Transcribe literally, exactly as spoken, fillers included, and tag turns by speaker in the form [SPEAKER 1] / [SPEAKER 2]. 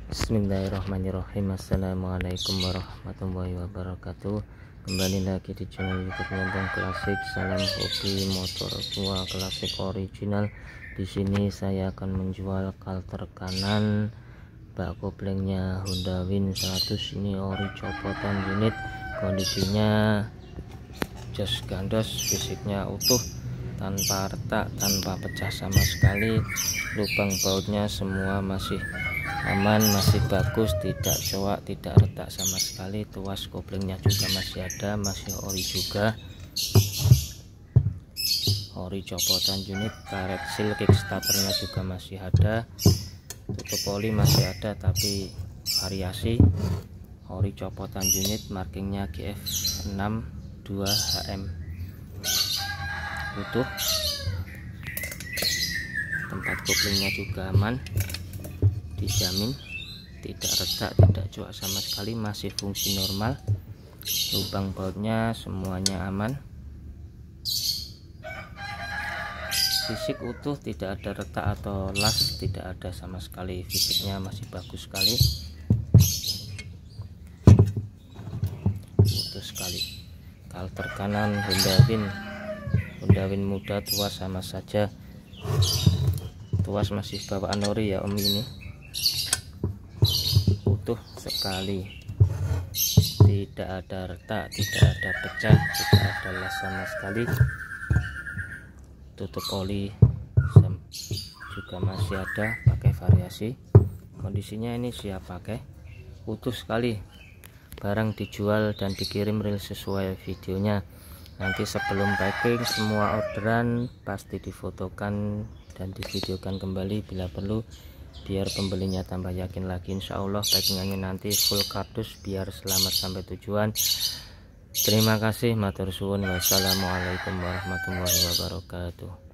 [SPEAKER 1] Bismillahirrahmanirrahim. Assalamualaikum warahmatullahi wabarakatuh. Kembali lagi di channel YouTube Nyontong Klasik. Salam hobi motor tua klasik original. Di sini saya akan menjual kalter kanan bak koplengnya Honda Win seratus. Ini ori copotan unit, kondisinya jas gandos, fisiknya utuh, tanpa retak, tanpa pecah sama sekali. Lubang bautnya semua masih aman, masih bagus, tidak coak, tidak retak sama sekali. Tuas koplingnya juga masih ada, masih ori juga, ori copotan unit. Karet seal kickstarternya juga masih ada, tutup oli masih ada tapi variasi. Ori copotan unit, markingnya G F enam dua H M, utuh. Tempat koplingnya juga aman, dijamin tidak retak, tidak coak sama sekali, masih fungsi normal. Lubang bautnya semuanya aman, fisik utuh, tidak ada retak atau las, tidak ada sama sekali. Fisiknya masih bagus sekali, utuh sekali. Kalter kanan Honda Win, Honda Win muda, tua sama saja. Tuas masih bawaan ori ya om, ini utuh sekali, tidak ada retak, tidak ada pecah, tidak ada las sama sekali. Tutup oli juga masih ada, pakai variasi. Kondisinya ini siap pakai, utuh sekali. Barang dijual dan dikirim real sesuai videonya. Nanti sebelum packing semua orderan pasti difotokan dan divideokan kembali bila perlu, biar pembelinya tambah yakin lagi. Insya Allah packingannya nanti full kardus biar selamat sampai tujuan. Terima kasih, matur suwun. Wassalamualaikum warahmatullahi wabarakatuh.